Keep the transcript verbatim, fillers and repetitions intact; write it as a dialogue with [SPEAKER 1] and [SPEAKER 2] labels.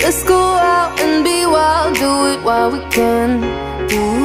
[SPEAKER 1] Let's go out and be wild, do it while we can. Do